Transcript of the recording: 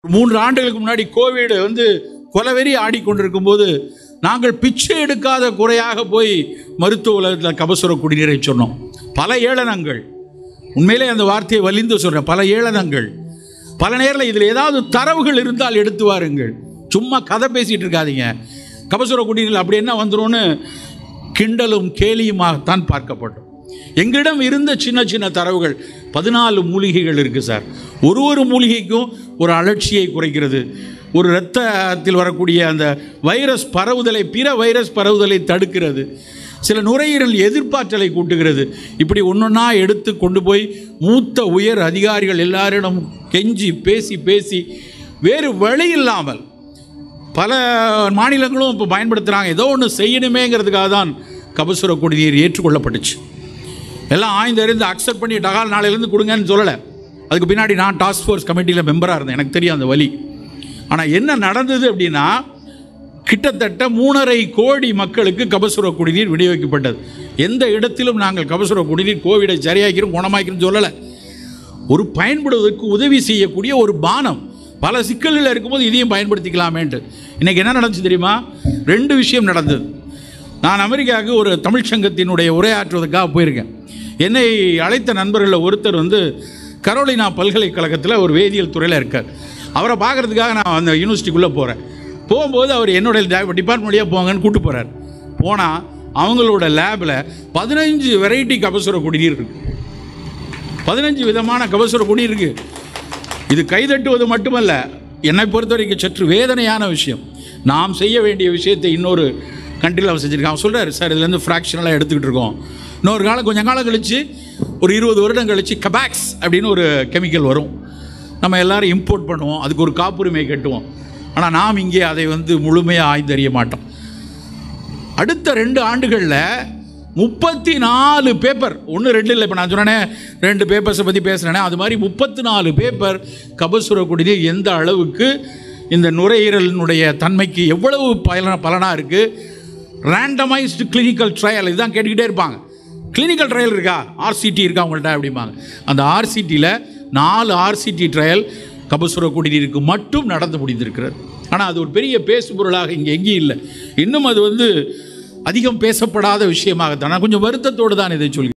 3 ஆண்டுகளுக்கு முன்னாடி கோவிட் கொலவெறி ஆடிக்கொண்டிருக்கும் போது நாங்கள் பிச்சை எடுக்காத குறையாக போய் மருத்துவ உலகத்தில் கபசுர குடிநீரை சொன்னோம். பல ஏளனங்கள், உண்மையிலே அந்த வார்த்தையை வலிந்து சொல்கிறேன், பல ஏளனங்கள். பல நேரில் இதில் ஏதாவது தரவுகள் இருந்தால் எடுத்து வாருங்கள், சும்மா கதை பேசிகிட்டு இருக்காதீங்க. கபசுர குடிநீர் அப்படி என்ன வந்துடும்னு கிண்டலும் கேலியுமாகத்தான் பார்க்கப்பட்டோம். எங்களிடம் இருந்த சின்ன சின்ன தரவுகள் 14 மூலிகைகள் இருக்குது சார். ஒரு மூலிகைக்கும் ஒரு அலட்சியை குறைக்கிறது, ஒரு இரத்தத்தில் வரக்கூடிய அந்த வைரஸ் பரவுதலை, பிற வைரஸ் பரவுதலை தடுக்கிறது, சில நுரையீரல் எதிர்ப்பாற்றலை கூட்டுகிறது. இப்படி ஒன்றொன்னா எடுத்து கொண்டு போய் மூத்த உயர் அதிகாரிகள் எல்லாரிடம் கெஞ்சி பேசி வேறு வழி இல்லாமல் பல மாநிலங்களும் இப்போ பயன்படுத்துகிறாங்க. ஏதோ ஒன்று செய்யணுமேங்கிறதுக்காக தான் கபசுர குடிநீர் ஏற்றுக்கொள்ளப்பட்டுச்சு. எல்லாம் ஆய்ந்தறிந்து அக்செப்ட் பண்ணி டகால் நாளையிலேருந்து கொடுங்கன்னு சொல்லலை. அதுக்கு பின்னாடி நான் டாஸ்க் ஃபோர்ஸ் கமிட்டியில் மெம்பராக இருந்தேன், எனக்கு தெரியும் அந்த வழி. ஆனால் என்ன நடந்தது அப்படின்னா, கிட்டத்தட்ட 3.5 கோடி மக்களுக்கு கபசுர குடிநீர் விநியோகிக்கப்பட்டது. எந்த இடத்திலும் நாங்கள் கபசுர குடிநீர் கோவிடை சரியாக்கிறோம் குணமாக்கிறோம் சொல்லலை. ஒரு பயன்படுவதற்கு உதவி செய்யக்கூடிய ஒரு பானம். பல சிக்கல்கள் இருக்கும்போது இதையும் பயன்படுத்திக்கலாமேன்ட்டு இன்றைக்கி என்ன நடந்துச்சு தெரியுமா? 2 விஷயம் நடந்தது. நான் அமெரிக்காவுக்கு ஒரு தமிழ் சங்கத்தினுடைய உரையாற்றுவதற்காக போயிருக்கேன். என்னை அழைத்த நண்பர்களில் ஒருத்தர் கரோலினா பல்கலைக்கழகத்தில் ஒரு வேதியியல் துறையில் இருக்கார். அவரை பார்க்குறதுக்காக நான் அந்த யூனிவர்சிட்டிக்குள்ளே போகிறேன். போகும்போது அவர் என்னுடைய டிபார்ட்மெண்ட் வழியாக போங்கன்னு கூப்பிட்டு போகிறார். போனால் அவங்களோட லேபில் 15 வெரைட்டி கபசுர குடிநீர் இருக்குது. 15 விதமான கபசுர குடிநீர் இருக்குது. இது கைதட்டுவது மட்டுமல்ல, என்னை பொறுத்த வரைக்கும் சற்று வேதனையான விஷயம். நாம் செய்ய வேண்டிய விஷயத்தை இன்னொரு கண்ட்ரியில் அவர் செஞ்சுருக்கான். அவன் சொல்கிறார், சார் இதுலேருந்து ஃப்ராக்ஷனெலாம் எடுத்துக்கிட்டு இருக்கோம். இன்னொரு கொஞ்சம் காலம் கழித்து ஒரு 20 வருடம் கழித்து கபாக்ஸ் அப்படின்னு ஒரு கெமிக்கல் வரும். நம்ம எல்லோரும் இம்போர்ட் பண்ணுவோம், அதுக்கு ஒரு காப்புரிமை கட்டுவோம். ஆனால் நாம் இங்கே அதை முழுமையாக ஆய்ந்தறிய மாட்டோம். அடுத்த 2 ஆண்டுகளில் 34 பேப்பர், 1 2 இல்லை, இப்போ நான் சொன்னேனே 2 பேப்பர்ஸை பற்றி பேசுகிறேனே, அது மாதிரி 34 பேப்பர் கபசுர குடிநீர் எந்த அளவுக்கு இந்த நுரையீரலினுடைய தன்மைக்கு எவ்வளவு பலனாக இருக்குது. ரேண்டமைஸ்டு கிளினிக்கல் ட்ரையல் இதுதான் கேட்டுக்கிட்டே இருப்பாங்க. கிளினிக்கல் ட்ரையல் இருக்கா, RCT இருக்கா உங்கள்கிட்ட அப்படிம்பாங்க. அந்த RCTயில் 4 RCT ட்ரையல் கபசுர குடிநீருக்கு மட்டும் நடந்து முடிந்திருக்கிறது. ஆனால் அது ஒரு பெரிய பேசுபொருளாக இங்கே எங்கேயும் இல்லை. இன்னும் அது அதிகம் பேசப்படாத விஷயமாகத்தான். நான் கொஞ்சம் வருத்தத்தோடு தான் இதை சொல்லி